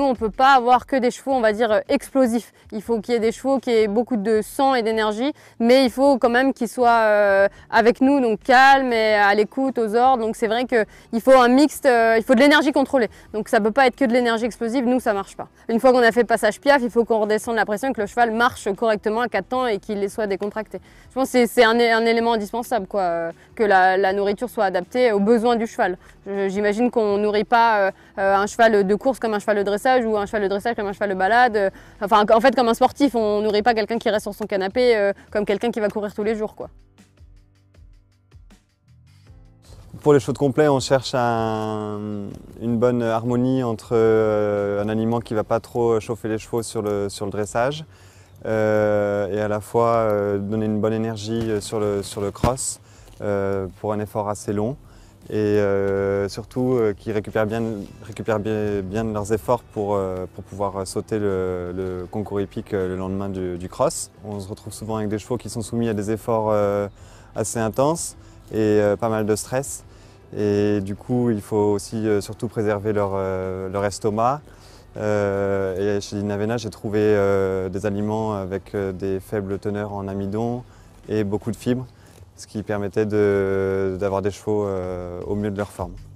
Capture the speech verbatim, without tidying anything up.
on ne peut pas avoir que des chevaux, on va dire, explosifs. Il faut qu'il y ait des chevaux qui aient beaucoup de sang et d'énergie, mais il faut quand même qu'ils soient euh, avec nous, donc calmes et à l'écoute, aux ordres. Donc c'est vrai qu'il faut un mixte, euh, il faut de l'énergie contrôlée. Donc ça ne peut pas être que de l'énergie explosive, nous ça ne marche pas. Une fois qu'on a fait passage piaf, il faut qu'on redescende la pression, que le cheval marche correctement à quatre temps et qu'il les soit décontracté. Je pense que c'est un, un élément indispensable, quoi, euh, que la, la nourriture soit adaptée aux besoins du cheval. J'imagine qu'on ne nourrit pas euh, un cheval de course comme un cheval de dressage ou un cheval de dressage comme un cheval de balade. Euh, enfin, en fait, comme un sportif, on ne nourrit pas quelqu'un qui reste sur son canapé euh, comme quelqu'un qui va courir tous les jours, quoi. Pour les chevaux de complet, on cherche un, une bonne harmonie entre euh, un aliment qui ne va pas trop chauffer les chevaux sur le, sur le dressage euh, et à la fois euh, donner une bonne énergie sur le, sur le cross euh, pour un effort assez long et euh, surtout euh, qui récupèrent bien, récupèrent bien, bien leurs efforts pour, euh, pour pouvoir sauter le, le concours hippique le lendemain du, du cross. On se retrouve souvent avec des chevaux qui sont soumis à des efforts euh, assez intenses et euh, pas mal de stress. Et du coup, il faut aussi euh, surtout préserver leur, euh, leur estomac. Euh, et chez Dinavena, j'ai trouvé euh, des aliments avec euh, des faibles teneurs en amidon et beaucoup de fibres, ce qui permettait d'avoir des chevaux euh, au mieux de leur forme.